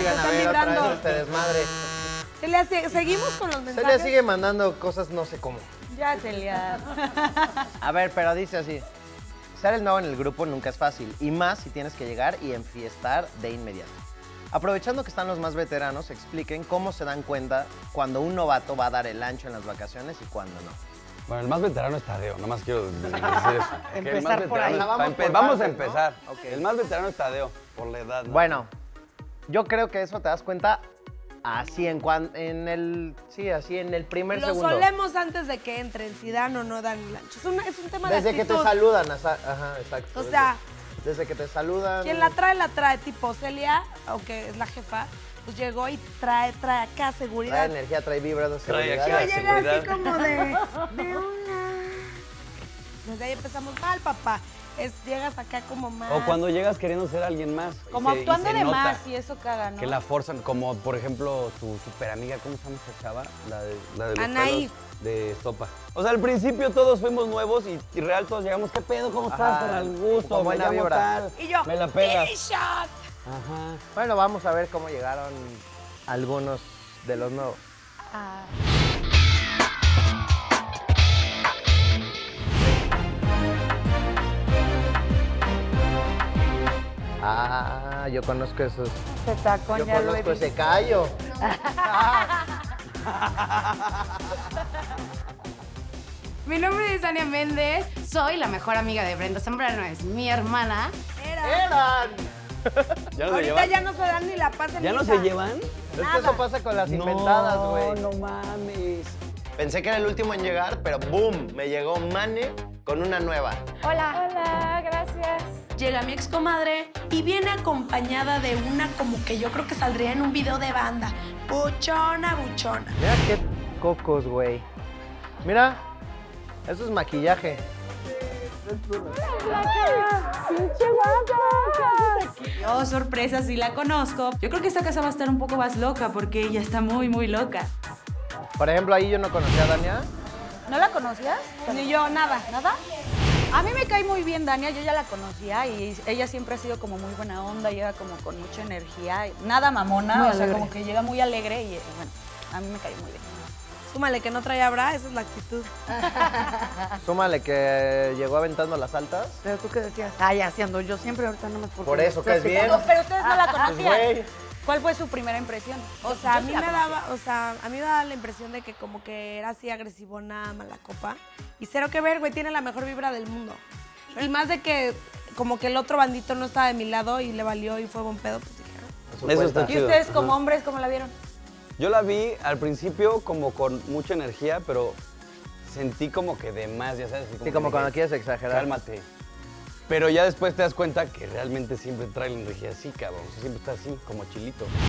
Oigan, a Están ver, otra vibrando. vez este desmadre. Seguimos con los mensajes. Celia sigue mandando cosas no sé cómo. Ya, Celia. A ver, pero dice así. Ser el nuevo en el grupo nunca es fácil, y más si tienes que llegar y enfiestar de inmediato. Aprovechando que están los más veteranos, expliquen cómo se dan cuenta cuando un novato va a dar el ancho en las vacaciones y cuando no. Bueno, el más veterano es Tadeo, nomás quiero decir eso. Que el más Empezar por ahí. veterano- Vamos por Vamos a partes, empezar. ¿no? Ok. El más veterano es Tadeo, por la edad, ¿no? Bueno, yo creo que eso te das cuenta así en el primer Lo segundo. solemos antes de que entren, si dan o no dan el ancho. Es un tema de Desde que actitud. te saludan, ajá, exacto. O sea, desde que te saludan. quien la trae, tipo Celia, aunque es la jefa, pues llegó y trae acá Trae seguridad. energía, trae vibras de Trae seguridad. aquí Yo la llegué seguridad. así como de hola. Desde ahí empezamos mal, papá. Llegas acá como más. O cuando llegas queriendo ser alguien más. y Como se- y actuando se de nota más y eso caga, ¿no? Que la forzan, como por ejemplo tu super amiga, ¿cómo se llama esta chava? La de los Anaí. pelos de estopa. O sea, al principio todos fuimos nuevos y real todos llegamos, ¿qué pedo? ¿Cómo estás? Ajá, Con el gusto, con me buena llamo vibra. tal. Y yo, Me la pelas. "T-shot". Ajá. Bueno, vamos a ver cómo llegaron algunos de los nuevos. Ah. Ah, yo conozco esos. Este tacón Yo ya lo he conozco visto. ese callo. Mi nombre es Ania Méndez, soy la mejor amiga de Brenda Zambrano, es mi hermana. ¡Eran! ¿Ya no se Ahorita llevan? ya no se dan ni la paz en ¿Ya no misa. se llevan? Es que eso pasa con las inventadas, güey. No mames. Pensé que era el último en llegar, pero ¡boom! Me llegó Mane con una nueva. Hola. Hola, gracias. Llega mi excomadre y viene acompañada de una como que yo creo que saldría en un video de banda. Buchona, buchona. Mira qué cocos, güey. Mira, eso es maquillaje. Oh, sorpresa, sí la conozco. Yo creo que esta casa va a estar un poco más loca porque ella está muy, muy loca. Por ejemplo, ahí yo no conocía a Dania. ¿No la conocías? Ni yo, nada. ¿Nada? A mí me cae muy bien Dania, yo ya la conocía y ella siempre ha sido como muy buena onda, llega como con mucha energía, nada mamona, Muy o sea, alegre. como que llega muy alegre y bueno, a mí me cae muy bien. Súmale que no traía bra, esa es la actitud. Súmale que llegó aventando las altas. Pero tú qué decías. Ay, haciendo yo siempre, ahorita no me esfuerzo. Por eso, que es bien. Pero ustedes no la Pues, conocían. güey. ¿Cuál fue su primera impresión? O sea, a Yo mí sí la me conocía. daba, o sea, a mí me daba la impresión de que como que era así agresivona, mala copa. Y cero que ver, güey, tiene la mejor vibra del mundo. Y más de que como que el otro bandito no estaba de mi lado y le valió y fue buen pedo, pues dije, ah. Su Eso cuenta. está ¿Y chido. ustedes como Ajá. hombres cómo la vieron? Yo la vi al principio como con mucha energía, pero sentí como que de más, ya sabes. Sí, como que cuando dije, quieres exagerar. Cálmate. Pero ya después te das cuenta que realmente siempre trae la energía así, cabrón. O sea, siempre está así, como chilito.